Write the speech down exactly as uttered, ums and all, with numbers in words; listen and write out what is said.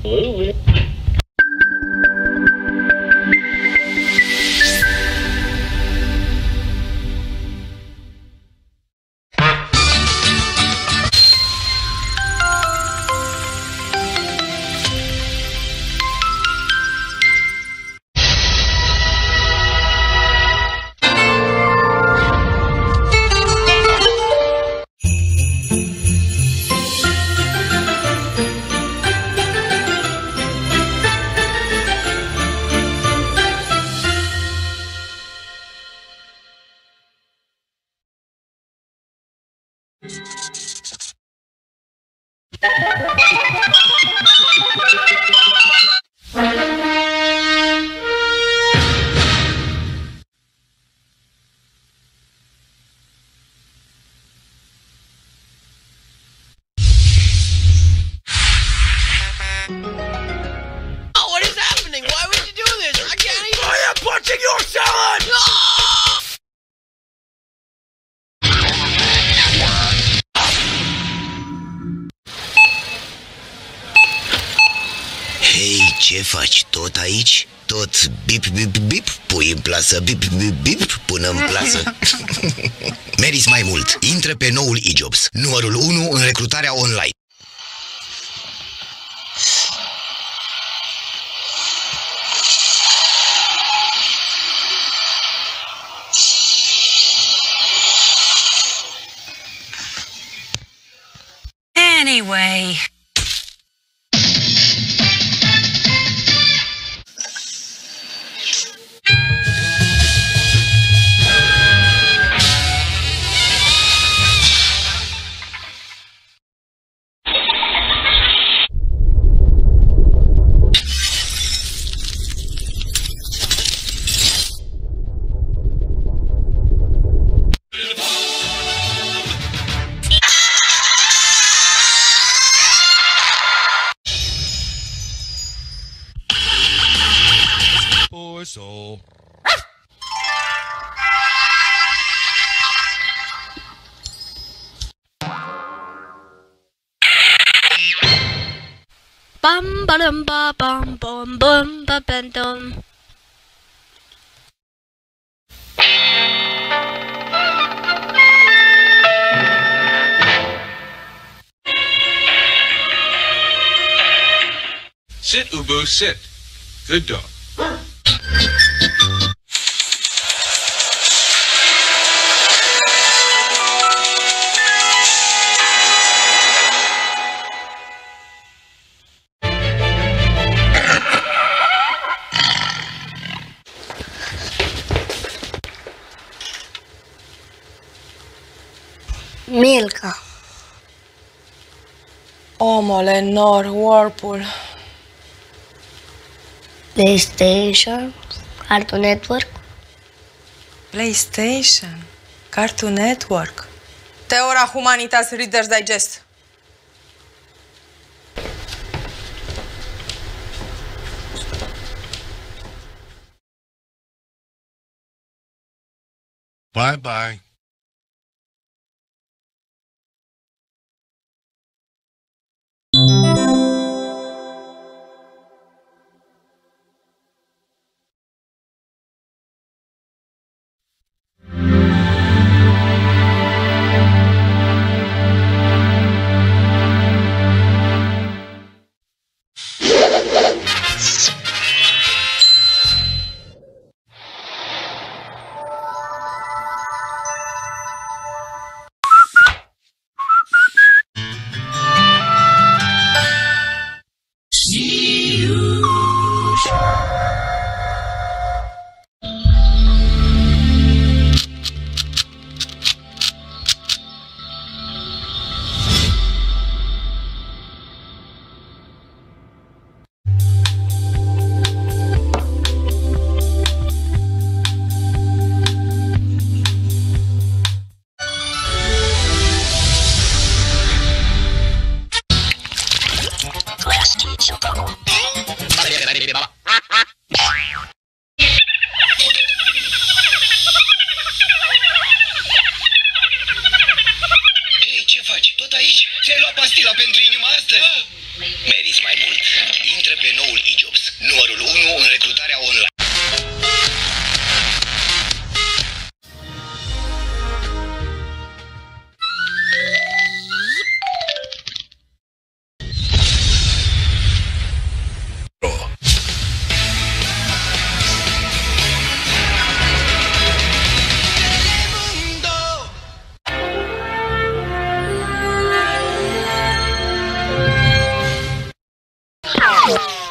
Hei, ce faci? Tot aici? Tot bip, bip, bip, pui în plasă, bip, bip, bip, până în plasă. Meriți mai mult. Intră pe noul e-Jobs, numărul unu în recrutarea online. Anyway. So. Bum ba dum ba bum bum bum ba bum dum. Sit, Ubu, sit. Good dog. Milka. Omule, Nor, Whirlpool. PlayStation, Cartoon Network. PlayStation, Cartoon Network. Theora Humanitas Reader's Digest. Bye-bye. Intră pe noul e-jobs, numărul unu în recrutarea online. Oh.